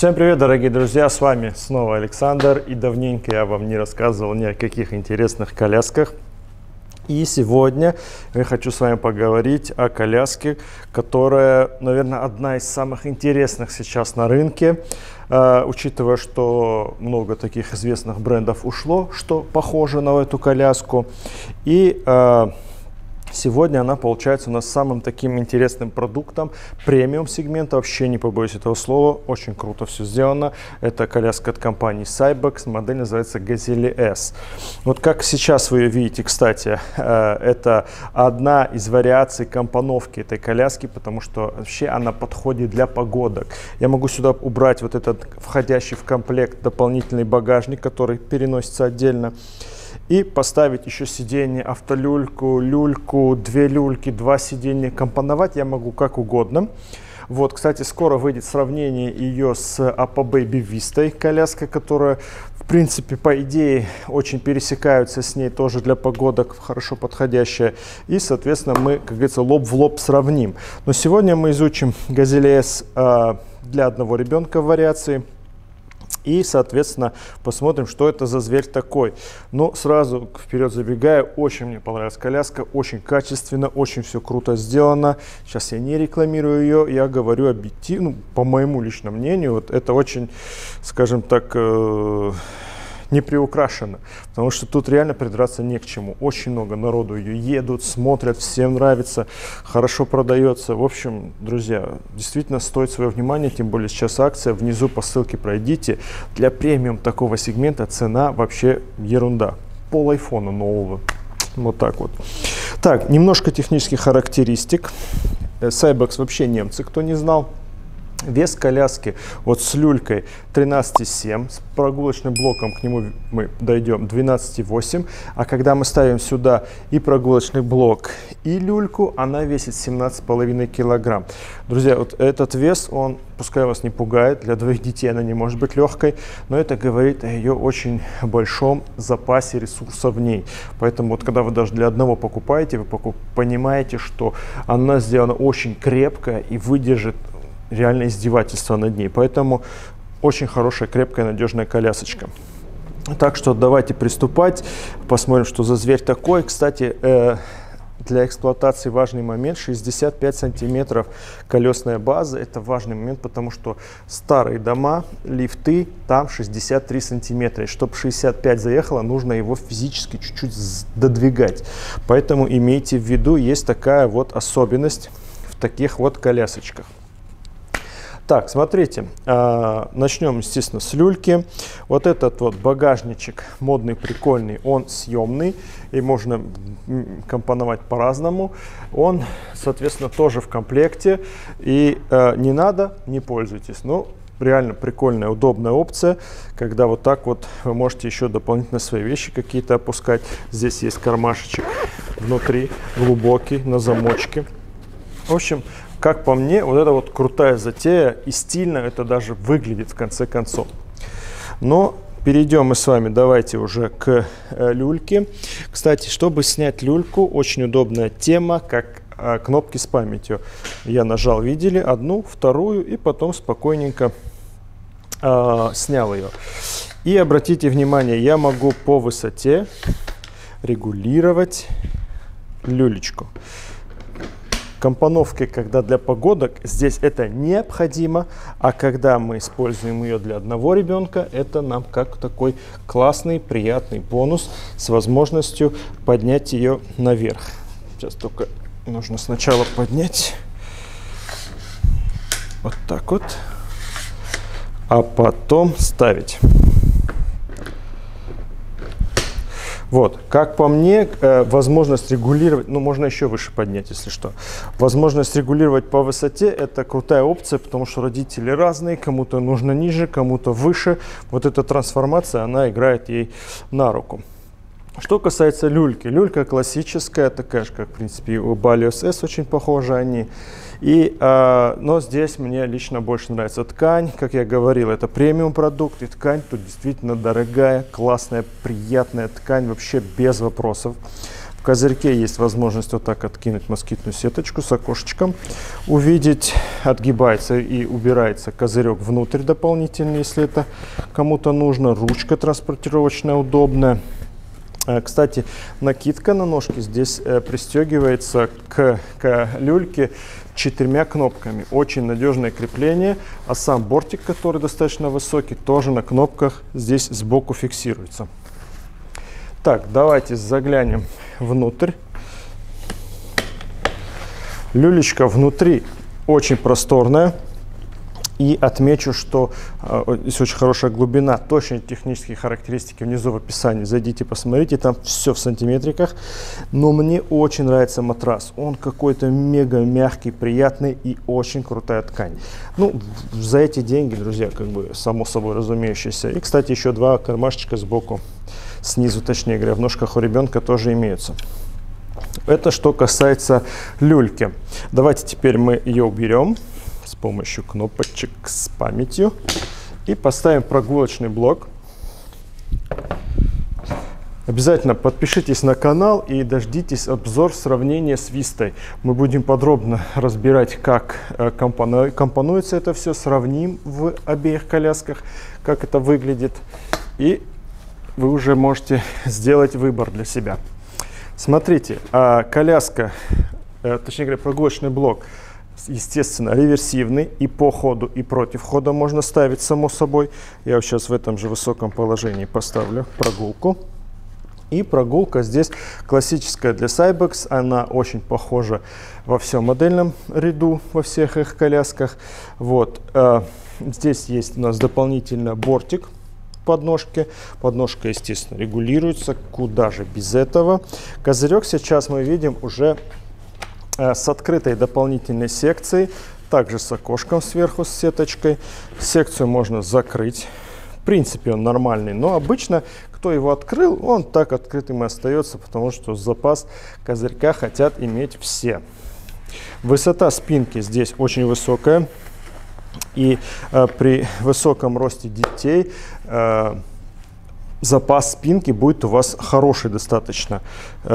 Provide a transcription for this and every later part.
Всем привет, дорогие друзья, с вами снова Александр, и давненько я вам не рассказывал ни о каких интересных колясках. И сегодня я хочу с вами поговорить о коляске, которая, наверное, одна из самых интересных сейчас на рынке, учитывая, что много таких известных брендов ушло, что похоже на эту коляску. И сегодня она получается у нас самым таким интересным продуктом премиум сегмента, вообще не побоюсь этого слова, очень круто все сделано. Это коляска от компании Cybex, модель называется Gazelle S. Вот как сейчас вы ее видите, кстати, это одна из вариаций компоновки этой коляски, потому что вообще она подходит для погодок. Я могу сюда убрать вот этот входящий в комплект дополнительный багажник, который переносится отдельно. И поставить еще сиденье, автолюльку, люльку, две люльки, два сиденья. Компоновать я могу как угодно. Вот, кстати, скоро выйдет сравнение ее с Appa Baby Vista, коляска, которая, в принципе, по идее, очень пересекаются с ней, тоже для погодок хорошо подходящая. И, соответственно, мы, как говорится, лоб в лоб сравним. Но сегодня мы изучим Gazelle S для одного ребенка в вариации. И, соответственно, посмотрим, что это за зверь такой. Но сразу вперед забегая, очень мне понравилась коляска, очень качественно, очень все круто сделано. Сейчас я не рекламирую ее, я говорю объективно, по моему личному мнению, вот это очень, скажем так, не приукрашено, потому что тут реально придраться не к чему. Очень много народу ее едут, смотрят, всем нравится, хорошо продается. В общем, друзья, действительно стоит свое внимание, тем более сейчас акция, внизу по ссылке пройдите. Для премиум такого сегмента цена вообще ерунда. Пол айфона нового. Вот так вот. Так, немножко технических характеристик. Cybex вообще немцы, кто не знал. Вес коляски вот с люлькой 13,7, с прогулочным блоком к нему мы дойдем 12,8, а когда мы ставим сюда и прогулочный блок, и люльку, она весит 17,5 килограмм. Друзья, вот этот вес, он, пускай вас не пугает, для двоих детей она не может быть легкой, но это говорит о ее очень большом запасе ресурсов в ней. Поэтому вот когда вы даже для одного покупаете, вы понимаете, что она сделана очень крепко и выдержит реально издевательство над ней. Поэтому очень хорошая, крепкая, надежная колясочка. Так что давайте приступать. Посмотрим, что за зверь такой. Кстати, для эксплуатации важный момент. 65 сантиметров колесная база. Это важный момент, потому что старые дома, лифты, там 63 сантиметра. И чтобы 65 заехало, нужно его физически чуть-чуть додвигать. Поэтому имейте в виду, есть такая вот особенность в таких вот колясочках. Так, смотрите, начнем, естественно, с люльки. Вот этот вот багажничек модный, прикольный, он съемный, и можно компоновать по-разному. Он, соответственно, тоже в комплекте, и не надо, не пользуйтесь. Ну, реально прикольная, удобная опция, когда вот так вот вы можете еще дополнительно свои вещи какие-то опускать. Здесь есть кармашечек внутри, глубокий, на замочке. В общем, как по мне, вот это вот крутая затея, и стильно это даже выглядит в конце концов. Но перейдем мы с вами, давайте уже к люльке. Кстати, чтобы снять люльку, очень удобная тема, как кнопки с памятью. Я нажал, видели, одну, вторую, и потом спокойненько снял ее. И обратите внимание, я могу по высоте регулировать люлечку. Компоновки, когда для погодок, здесь это необходимо, а когда мы используем ее для одного ребенка, это нам как такой классный, приятный бонус с возможностью поднять ее наверх. Сейчас только нужно сначала поднять вот так вот, а потом ставить. Вот, как по мне, возможность регулировать, ну, можно еще выше поднять, если что. Возможность регулировать по высоте – это крутая опция, потому что родители разные, кому-то нужно ниже, кому-то выше. Вот эта трансформация, она играет ей на руку. Что касается люльки. Люлька классическая, такая же, как, в принципе, у Balios S, очень похожи они. Но здесь мне лично больше нравится ткань. Как я говорил, это премиум продукт, и ткань тут действительно дорогая, классная, приятная ткань, вообще без вопросов. В козырьке есть возможность вот так откинуть москитную сеточку с окошечком, увидеть, отгибается и убирается козырек внутрь дополнительно, если это кому-то нужно. Ручка транспортировочная удобная. Кстати, накидка на ножке здесь пристегивается к люльке 4 кнопками. Очень надежное крепление, а сам бортик, который достаточно высокий, тоже на кнопках здесь сбоку фиксируется. Так, давайте заглянем внутрь. Люлечка внутри очень просторная. И отмечу, что здесь очень хорошая глубина, точные технические характеристики внизу в описании. Зайдите, посмотрите, там все в сантиметриках. Но мне очень нравится матрас. Он какой-то мега мягкий, приятный и очень крутая ткань. Ну, за эти деньги, друзья, как бы само собой разумеющееся. И, кстати, еще 2 кармашечка сбоку, снизу, точнее говоря, в ножках у ребенка тоже имеются. Это что касается люльки. Давайте теперь мы ее уберем с помощью кнопочек с памятью и поставим прогулочный блок. Обязательно подпишитесь на канал и дождитесь обзор сравнения с Вистой. Мы будем подробно разбирать, как компонуется это все, сравним в обеих колясках, как это выглядит, и вы уже можете сделать выбор для себя. Смотрите, коляска, точнее говоря, прогулочный блок, естественно, реверсивный, и по ходу, и против хода можно ставить, само собой. Я вот сейчас в этом же высоком положении поставлю прогулку. И прогулка здесь классическая для Cybex, она очень похожа во всем модельном ряду, во всех их колясках. Вот. Здесь есть у нас дополнительно бортик подножки. Подножка, естественно, регулируется, куда же без этого. Козырек сейчас мы видим уже с открытой дополнительной секцией, также с окошком сверху с сеточкой. Секцию можно закрыть. В принципе, он нормальный, но обычно, кто его открыл, он так открытым и остается, потому что запас козырька хотят иметь все. Высота спинки здесь очень высокая. И при высоком росте детей запас спинки будет у вас хороший достаточно.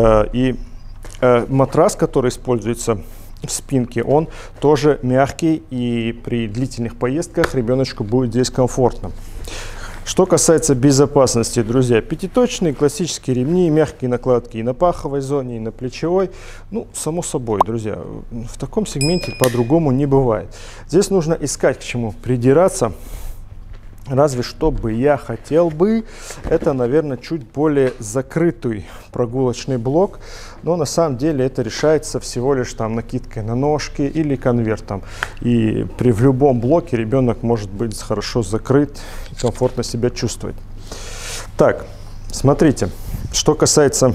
Матрас, который используется в спинке, он тоже мягкий, и при длительных поездках ребеночку будет здесь комфортно. Что касается безопасности, друзья, пятиточные классические ремни, мягкие накладки и на паховой зоне, и на плечевой. Ну, само собой, друзья, в таком сегменте по-другому не бывает. Здесь нужно искать, к чему придираться. Разве что бы я хотел бы, это, наверное, чуть более закрытый прогулочный блок, но на самом деле это решается всего лишь там накидкой на ножки или конвертом. И в любом блоке ребенок может быть хорошо закрыт и комфортно себя чувствовать. Так, смотрите, что касается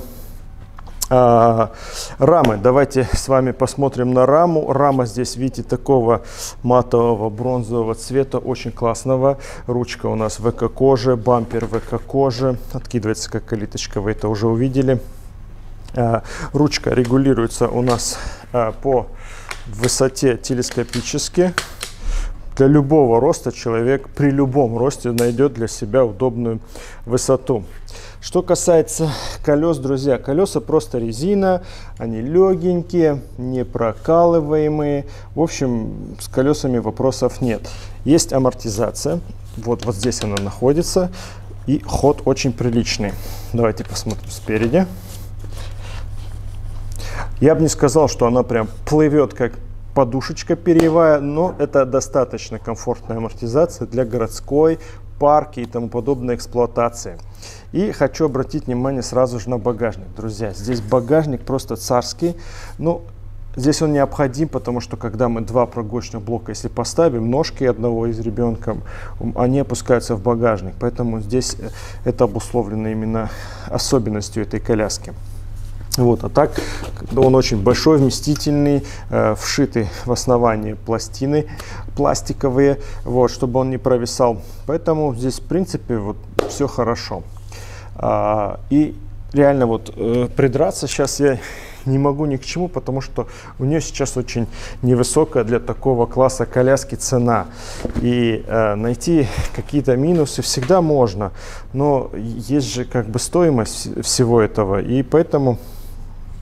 рамы. Давайте с вами посмотрим на раму. Рама здесь, видите, такого матового бронзового цвета, очень классного. Ручка у нас в эко-коже, бампер в эко-коже. Откидывается как калиточка, вы это уже увидели. Ручка регулируется у нас по высоте телескопически. Для любого роста человек при любом росте найдет для себя удобную высоту. Что касается колес, друзья, колеса просто резина, они легенькие, не прокалываемые. В общем, с колесами вопросов нет. Есть амортизация, вот здесь она находится, и ход очень приличный. Давайте посмотрим спереди. Я бы не сказал, что она прям плывет как подушечка перьевая, но это достаточно комфортная амортизация для городской, парки и тому подобной эксплуатации. И хочу обратить внимание сразу же на багажник, друзья. Здесь багажник просто царский. Ну, здесь он необходим, потому что когда мы 2 прогулочных блока, если поставим, ножки одного из ребенка, они опускаются в багажник. Поэтому здесь это обусловлено именно особенностью этой коляски. Вот, а так он очень большой, вместительный, вшитый в основание пластины пластиковые, вот, чтобы он не провисал. Поэтому здесь, в принципе, вот все хорошо. И реально вот придраться сейчас я не могу ни к чему, потому что у нее сейчас очень невысокая для такого класса коляски цена. И найти какие-то минусы всегда можно, но есть же как бы стоимость всего этого, и поэтому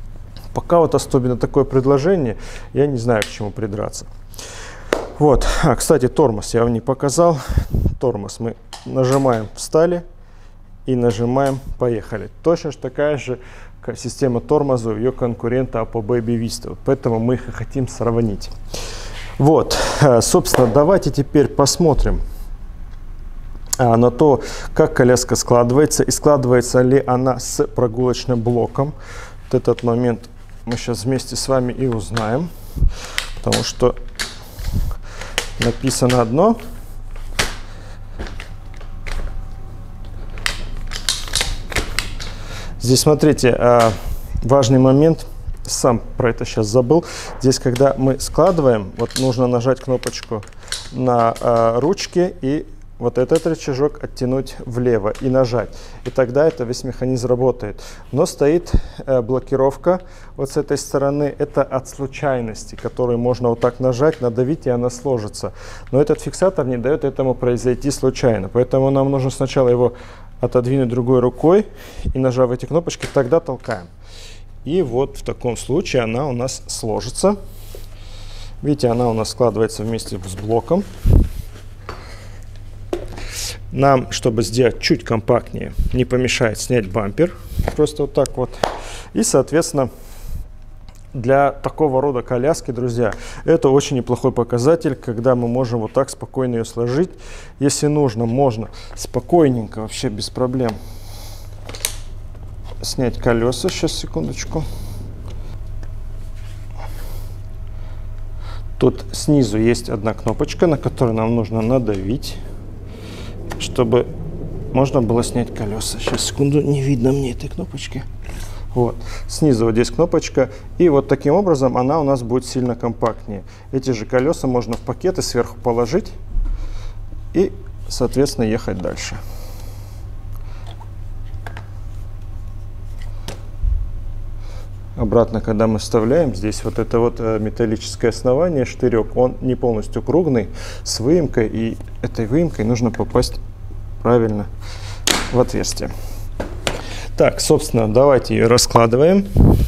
Пока вот особенно такое предложение, я не знаю, к чему придраться. Вот, кстати, тормоз я вам не показал. Тормоз мы нажимаем, встали, и нажимаем, поехали. Точно такая же система тормоза у ее конкурента Oppo Baby Vista. Вот поэтому мы их и хотим сравнить. Вот, собственно, давайте теперь посмотрим на то, как коляска складывается, и складывается ли она с прогулочным блоком. Вот этот момент мы сейчас вместе с вами и узнаем, потому что написано одно. Здесь, смотрите, важный момент, сам про это сейчас забыл. Здесь, когда мы складываем, вот нужно нажать кнопочку на ручке и вот этот рычажок оттянуть влево и нажать. И тогда это весь механизм работает. Но стоит блокировка вот с этой стороны. Это от случайности, которую можно вот так нажать, надавить, и она сложится. Но этот фиксатор не дает этому произойти случайно. Поэтому нам нужно сначала его отодвинуть другой рукой и, нажав эти кнопочки, тогда толкаем. И вот в таком случае она у нас сложится. Видите, она у нас складывается вместе с блоком. Нам, чтобы сделать чуть компактнее, не помешает снять бампер. Просто вот так вот. И, соответственно, для такого рода коляски, друзья, это очень неплохой показатель, когда мы можем вот так спокойно ее сложить. Если нужно, можно спокойненько, вообще без проблем, снять колеса. Сейчас, секундочку. Тут снизу есть одна кнопочка, на которую нам нужно надавить, чтобы можно было снять колеса. Сейчас, секунду, не видно мне этой кнопочки. Вот. Снизу вот здесь кнопочка, и вот таким образом она у нас будет сильно компактнее. Эти же колеса можно в пакеты сверху положить и, соответственно, ехать дальше. Обратно, когда мы вставляем, здесь вот это вот металлическое основание, штырек, он не полностью круглый, с выемкой, и этой выемкой нужно попасть правильно в отверстие. Так, собственно, давайте ее раскладываем.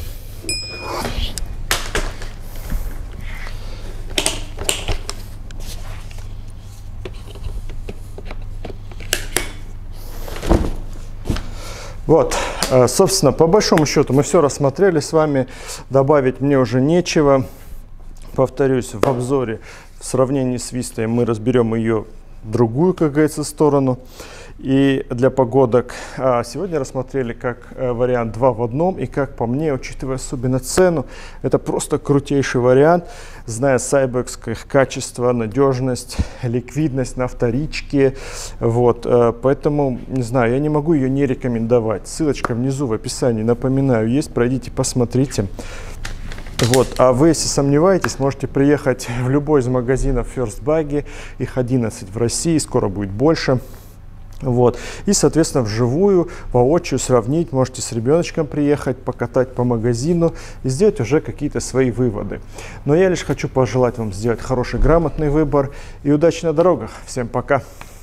Вот, собственно, по большому счету мы все рассмотрели с вами. Добавить мне уже нечего. Повторюсь, в обзоре в сравнении с Вистой мы разберем ее другую, как говорится, сторону. И для погодок сегодня рассмотрели как вариант 2 в одном. И как по мне, учитывая особенно цену, это просто крутейший вариант. Зная Cybex, их качество, надежность, ликвидность на вторичке. Вот, поэтому, не знаю, я не могу ее не рекомендовать. Ссылочка внизу в описании, напоминаю, есть. Пройдите, посмотрите. Вот. А вы, если сомневаетесь, можете приехать в любой из магазинов First Buggy. Их 11 в России, скоро будет больше. Вот. И, соответственно, вживую, воочию сравнить, можете с ребеночком приехать, покатать по магазину и сделать уже какие-то свои выводы. Но я лишь хочу пожелать вам сделать хороший, грамотный выбор и удачи на дорогах. Всем пока!